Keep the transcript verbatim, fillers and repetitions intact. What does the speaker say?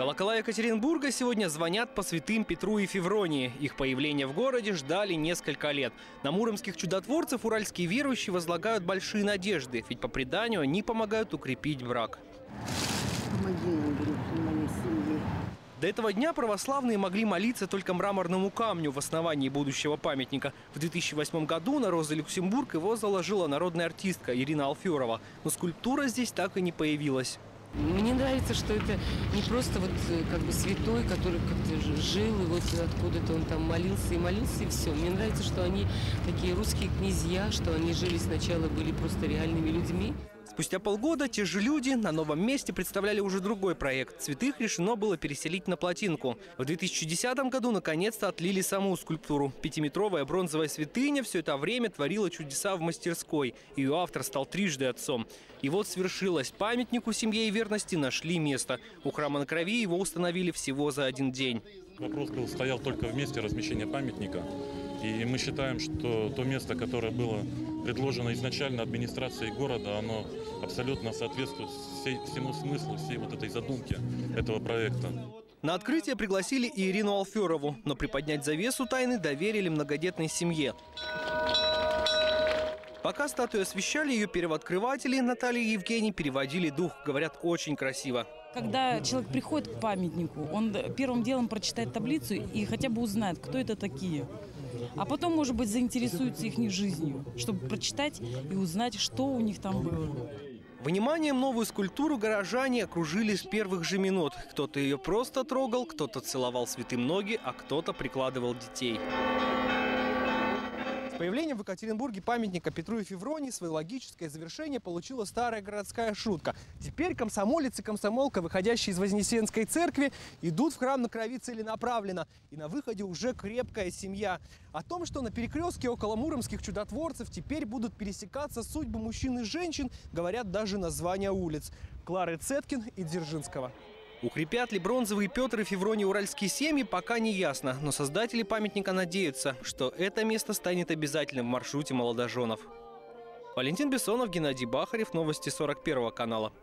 Колокола Екатеринбурга сегодня звонят по святым Петру и Февронии. Их появление в городе ждали несколько лет. На муромских чудотворцев уральские верующие возлагают большие надежды, ведь по преданию они помогают укрепить брак. Помоги нам, говорит, моей семье. До этого дня православные могли молиться только мраморному камню в основании будущего памятника. В две тысячи восьмом году на Роза Люксембург его заложила народная артистка Ирина Алферова. Но скульптура здесь так и не появилась. Мне нравится, что это не просто вот как бы святой, который как-то жил, и вот откуда-то он там молился и молился, и все. Мне нравится, что они такие русские князья, что они жили сначала, были просто реальными людьми. Спустя полгода те же люди на новом месте представляли уже другой проект. Святых решено было переселить на плотинку. В две тысячи десятом году наконец-то отлили саму скульптуру. Пятиметровая бронзовая святыня все это время творила чудеса в мастерской. Ее автор стал трижды отцом. И вот свершилось. Памятнику семье и верности нашли место. У храма на Крови его установили всего за один день. Вопрос был, стоял только в месте размещения памятника. И мы считаем, что то место, которое было предложено изначально администрацией города, оно абсолютно соответствует всей, всему смыслу, всей вот этой задумке этого проекта. На открытие пригласили и Ирину Алферову, но приподнять завесу тайны доверили многодетной семье. Пока статую освещали, ее первооткрыватели Наталья и Евгений переводили дух. Говорят, очень красиво. Когда человек приходит к памятнику, он первым делом прочитает таблицу и хотя бы узнает, кто это такие. А потом, может быть, заинтересуется их жизнью, чтобы прочитать и узнать, что у них там было. Вниманием новую скульптуру горожане окружили с первых же минут. Кто-то ее просто трогал, кто-то целовал святым ноги, а кто-то прикладывал детей. С появлением в Екатеринбурге памятника Петру и Февронии свое логическое завершение получила старая городская шутка. Теперь комсомолец и комсомолка, выходящие из Вознесенской церкви, идут в храм на Крови целенаправленно. И на выходе уже крепкая семья. О том, что на перекрестке около муромских чудотворцев теперь будут пересекаться судьбы мужчин и женщин, говорят даже названия улиц – Клары Цеткин и Дзержинского. Укрепят ли бронзовые Петр и Феврония уральские семьи, пока не ясно. Но создатели памятника надеются, что это место станет обязательным в маршруте молодоженов. Валентин Бессонов, Геннадий Бахарев. Новости сорок первого канала.